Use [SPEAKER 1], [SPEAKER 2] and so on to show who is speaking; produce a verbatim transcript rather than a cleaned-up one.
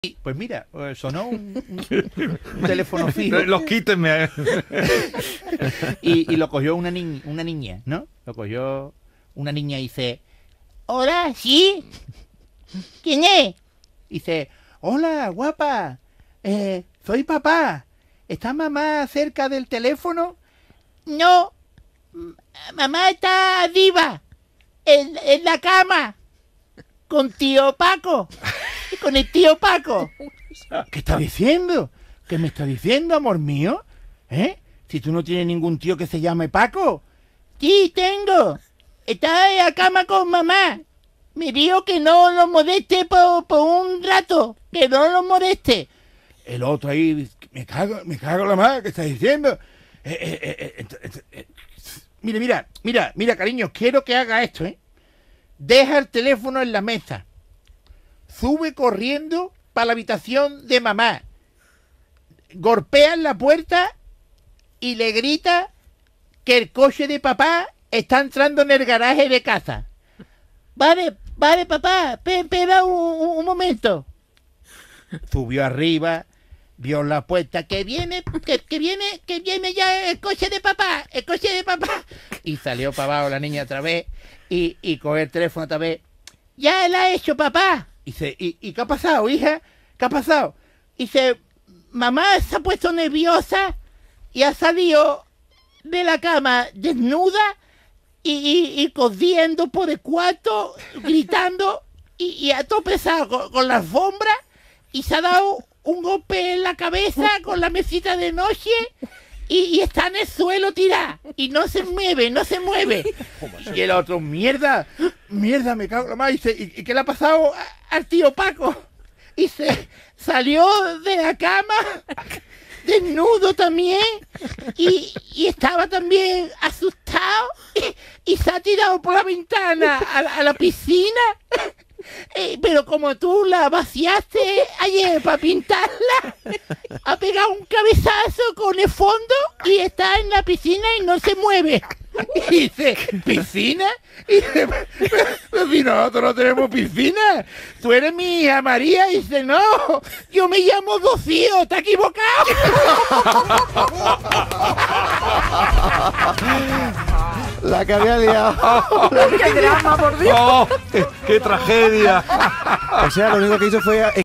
[SPEAKER 1] Pues mira, sonó un, un, un teléfono fijo.
[SPEAKER 2] Los quítenme.
[SPEAKER 1] y, y lo cogió una, ni una niña, ¿no? Lo cogió una niña y dice, hola, ¿sí? ¿Quién es? Dice, hola, guapa, eh, soy papá. ¿Está mamá cerca del teléfono? No, mamá está arriba, en, en la cama, con tío Paco. Con el tío Paco. ¿Qué está diciendo? ¿Qué me está diciendo, amor mío? ¿Eh? Si tú no tienes ningún tío que se llame Paco. Sí, tengo. Está en la cama con mamá. Me dijo que no lo moleste por, por un rato. Que no lo moleste. El otro ahí, me cago, me cago en la madre, ¿qué está diciendo? Eh, eh, eh, eh, eh, eh. Mira, mira, mira, mira, cariño, quiero que haga esto, ¿eh? Deja el teléfono en la mesa. Sube corriendo para la habitación de mamá. Golpea en la puerta y le grita que el coche de papá está entrando en el garaje de casa. Vale, vale, papá, espera un, un momento. Subió arriba, vio la puerta, que viene, que, que viene, que viene ya el coche de papá, el coche de papá. Y salió para abajo la niña otra vez y, y cogió el teléfono otra vez. Ya él ha hecho, papá. Y dice, ¿y, ¿y qué ha pasado, hija? ¿Qué ha pasado? Y dice, mamá se ha puesto nerviosa y ha salido de la cama desnuda y, y, y corriendo por el cuarto, gritando y, y ha tropezado con, con la alfombra y se ha dado un golpe en la cabeza con la mesita de noche y, y está en el suelo tirada y no se mueve, no se mueve. Y el otro, mierda, mierda, me cago en la madre. ¿Y, ¿Y qué le ha pasado a, al tío Paco? Y se salió de la cama desnudo también y, y estaba también asustado y, y se ha tirado por la ventana a, a la piscina. Eh, pero como tú la vaciaste ayer para pintarla, ha pegado un cabezazo con el fondo y está en la piscina y no se mueve. Y dice, ¿piscina? Y dice, pero si nosotros no tenemos piscina, tú eres mi hija María. Y dice, no, yo me llamo Rocío, ¿está equivocado?
[SPEAKER 3] La que había liado.
[SPEAKER 4] ¡Qué drama, por Dios!
[SPEAKER 2] ¡Oh, qué, qué tragedia!
[SPEAKER 3] O sea, lo único que hizo fue